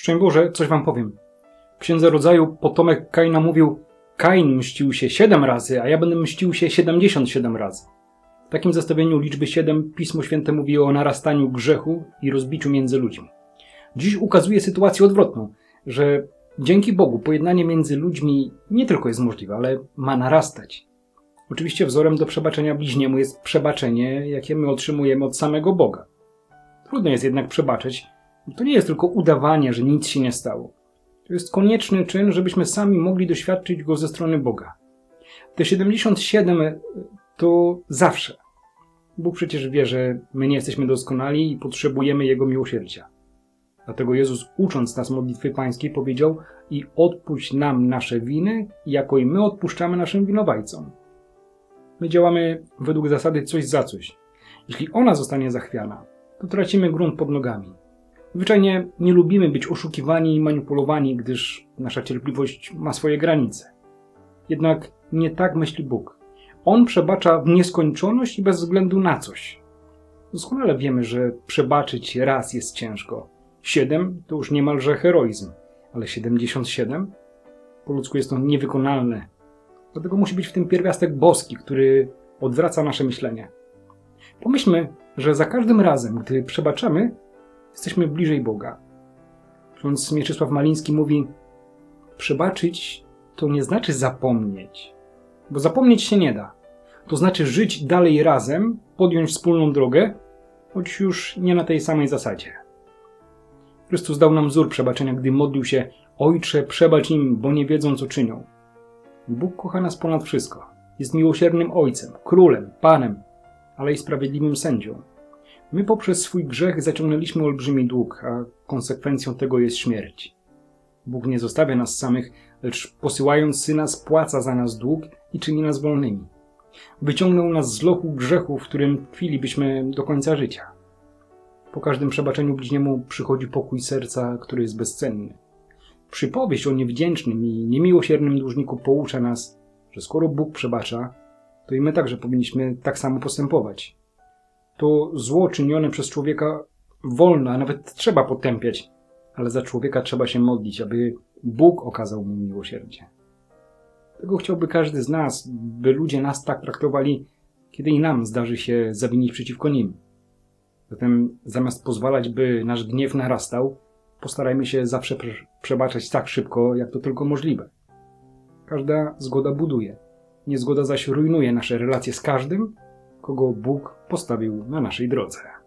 Szczęść Boże, coś wam powiem. W Księdze Rodzaju potomek Kaina mówił: Kain mścił się 7 razy, a ja będę mścił się 77 razy. W takim zestawieniu liczby 7 Pismo Święte mówi o narastaniu grzechu i rozbiciu między ludźmi. Dziś ukazuje sytuację odwrotną, że dzięki Bogu pojednanie między ludźmi nie tylko jest możliwe, ale ma narastać. Oczywiście wzorem do przebaczenia bliźniemu jest przebaczenie, jakie my otrzymujemy od samego Boga. Trudno jest jednak przebaczyć. To nie jest tylko udawanie, że nic się nie stało. To jest konieczny czyn, żebyśmy sami mogli doświadczyć go ze strony Boga. Te 77 to zawsze. Bóg przecież wie, że my nie jesteśmy doskonali i potrzebujemy Jego miłosierdzia. Dlatego Jezus, ucząc nas modlitwy pańskiej, powiedział: i odpuść nam nasze winy, jako i my odpuszczamy naszym winowajcom. My działamy według zasady coś za coś. Jeśli ona zostanie zachwiana, to tracimy grunt pod nogami. Zwyczajnie nie lubimy być oszukiwani i manipulowani, gdyż nasza cierpliwość ma swoje granice. Jednak nie tak myśli Bóg. On przebacza w nieskończoność i bez względu na coś. Doskonale wiemy, że przebaczyć raz jest ciężko. 7 to już niemalże heroizm, ale 77? Po ludzku jest to niewykonalne. Dlatego musi być w tym pierwiastek boski, który odwraca nasze myślenie. Pomyślmy, że za każdym razem, gdy przebaczamy, jesteśmy bliżej Boga. Ksiądz Mieczysław Maliński mówi: przebaczyć to nie znaczy zapomnieć, bo zapomnieć się nie da. To znaczy żyć dalej razem, podjąć wspólną drogę, choć już nie na tej samej zasadzie. Chrystus dał nam wzór przebaczenia, gdy modlił się: Ojcze, przebacz im, bo nie wiedzą, co czynią. Bóg kocha nas ponad wszystko. Jest miłosiernym Ojcem, Królem, Panem, ale i sprawiedliwym sędzią. My poprzez swój grzech zaciągnęliśmy olbrzymi dług, a konsekwencją tego jest śmierć. Bóg nie zostawia nas samych, lecz posyłając Syna spłaca za nas dług i czyni nas wolnymi. Wyciągnął nas z lochu grzechu, w którym tkwilibyśmy do końca życia. Po każdym przebaczeniu bliźniemu przychodzi pokój serca, który jest bezcenny. Przypowieść o niewdzięcznym i niemiłosiernym dłużniku poucza nas, że skoro Bóg przebacza, to i my także powinniśmy tak samo postępować. To zło czynione przez człowieka wolno, a nawet trzeba potępiać, ale za człowieka trzeba się modlić, aby Bóg okazał mu miłosierdzie. Tego chciałby każdy z nas, by ludzie nas tak traktowali, kiedy i nam zdarzy się zawinić przeciwko nim. Zatem zamiast pozwalać, by nasz gniew narastał, postarajmy się zawsze przebaczać tak szybko, jak to tylko możliwe. Każda zgoda buduje, niezgoda zaś rujnuje nasze relacje z każdym, kogo Bóg postawił na naszej drodze.